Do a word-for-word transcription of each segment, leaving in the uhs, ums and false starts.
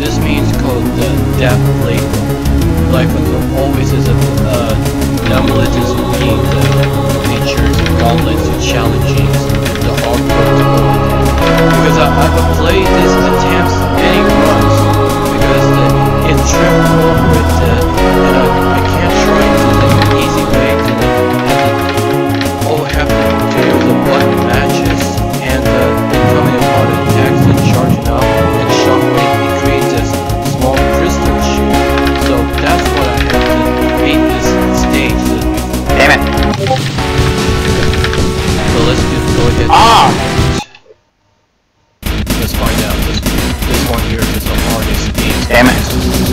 this means called the death plate. Life always is a uh, non-religious being the creatures and goblins who challenges the hardcore world. Because I, I've played this attempts many runs because the, it tripped over it uh, and I, I can't try it in an easy way to the, all I have to do is the button matches and uh, coming upon attacks and charging up and shockwave it creates a small crystal shoot. So that's what I have to beat this stage. Damn it. So let's just go ahead. Ah! Let's find out. This, this one here is the hardest game. Damn it.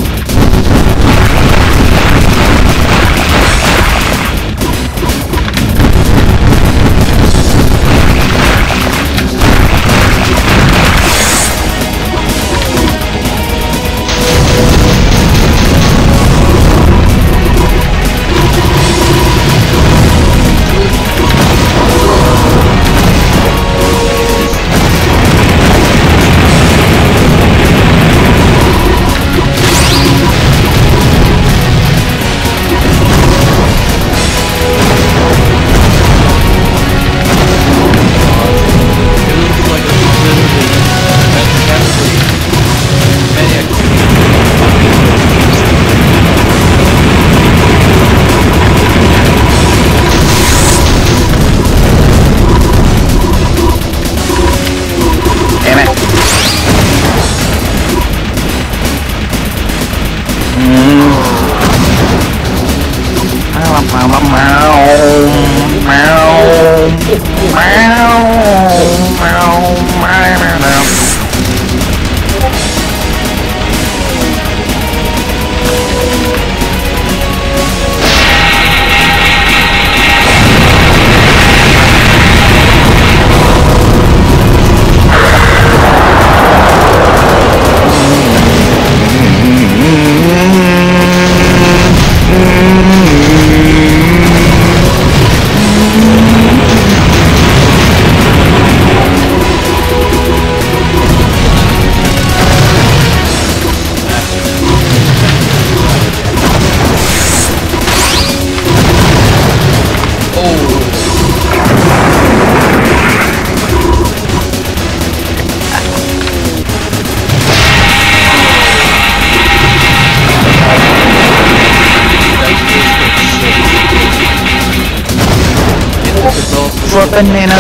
For bananas.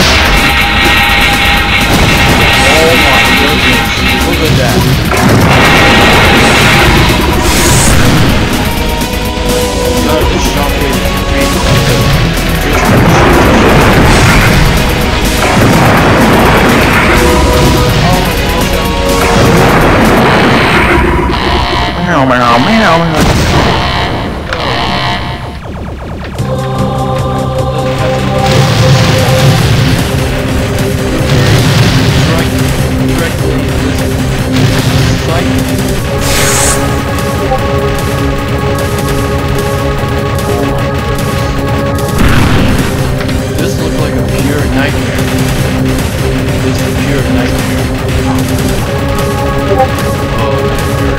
Oh my goodness, look at that. None of the shockwave creates like a meow meow meow. This looks like a pure nightmare. This is a pure nightmare. Oh my